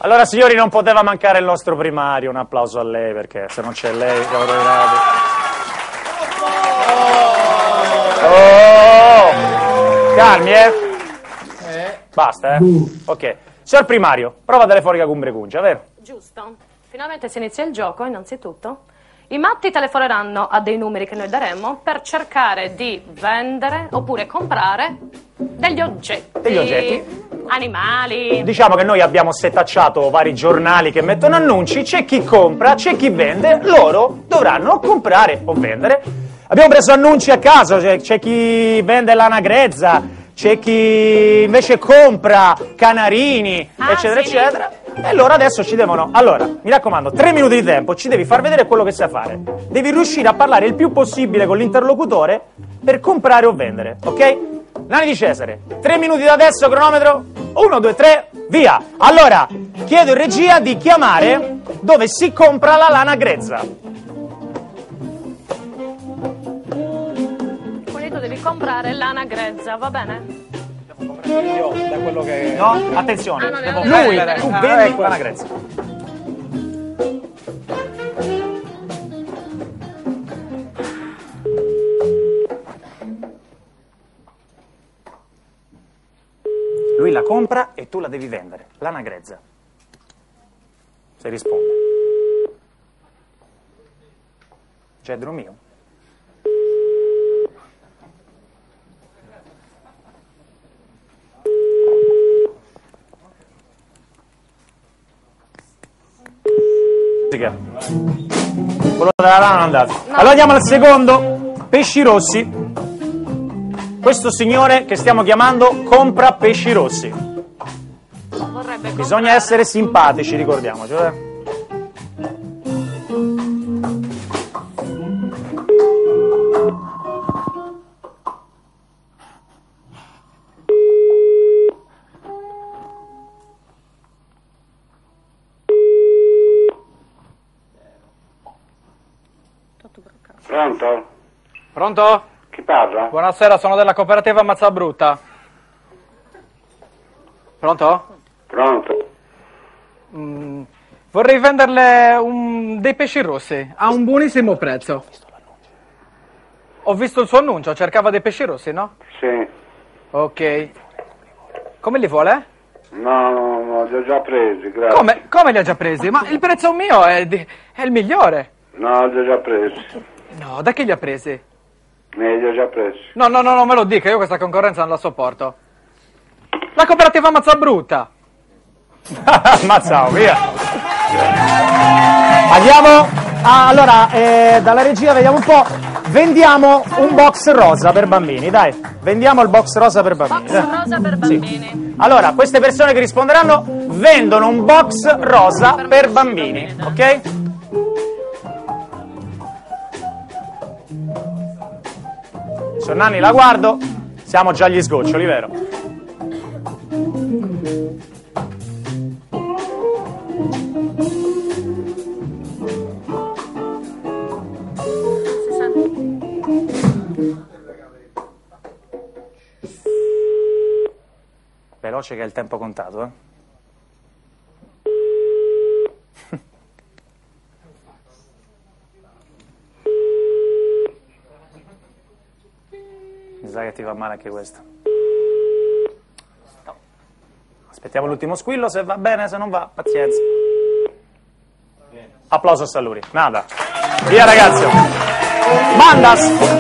Allora signori, non poteva mancare il nostro primario, un applauso a lei perché se non c'è lei siamo rovinati. Oh! Calmi, Basta, Ok. Signor primario, prova telefonica con Brecuncia, vero? Giusto. Finalmente si inizia il gioco, innanzitutto. I matti telefoneranno a dei numeri che noi daremo per cercare di vendere oppure comprare degli oggetti. Degli oggetti? Animali. Diciamo che noi abbiamo setacciato vari giornali che mettono annunci, c'è chi compra, c'è chi vende, loro dovranno comprare o vendere. Abbiamo preso annunci a caso, c'è chi vende lana grezza, c'è chi invece compra canarini, eccetera, eccetera. E loro adesso ci devono... Allora, mi raccomando, 3 minuti di tempo, ci devi far vedere quello che sai fare. Devi riuscire a parlare il più possibile con l'interlocutore per comprare o vendere, ok? Nani di Cesare, 3 minuti da adesso, cronometro, 1, 2, 3, via! Allora, chiedo in regia di chiamare dove si compra la lana grezza. Quindi tu devi comprare lana grezza, va bene? Io, da quello che... No? Attenzione, no. lui, tu vendi lana grezza. Lui la compra e tu la devi vendere, lana grezza. Se risponde. Cedro mio. Quello della lana è andato. No. Allora andiamo al secondo. Pesci rossi. Questo signore che stiamo chiamando compra pesci rossi. Bisogna essere simpatici, ricordiamoci. Pronto? Pronto? Chi parla? Buonasera, sono della cooperativa Mazzabrutta. Pronto? Pronto? Vorrei venderle dei pesci rossi a un buonissimo prezzo. Ho visto il suo annuncio, cercava dei pesci rossi, no? Sì. Ok. Come li vuole? No, li ho già presi, grazie. Come li ha già presi? Ma il prezzo mio è il migliore. No, li ho già presi. No, da chi li ha presi? Li ho già presi. No, me lo dica, io questa concorrenza non la sopporto. La cooperativa Mazzabrutta. Mazzao, via. Andiamo. Allora, dalla regia vediamo un po'. Vendiamo un box rosa per bambini, dai. Vendiamo il box rosa per bambini. Box rosa per bambini. Sì. Allora, queste persone che risponderanno vendono un box rosa per bambini, ok? Signor Nanni, la guardo. Siamo già agli sgoccioli, vero? Veloce che è il tempo contato, eh? Mi sa che ti fa male anche questo. Aspettiamo l'ultimo squillo, se va bene, se non va, pazienza. Applauso a Salluri. Nada. Via ragazzi. Mandas.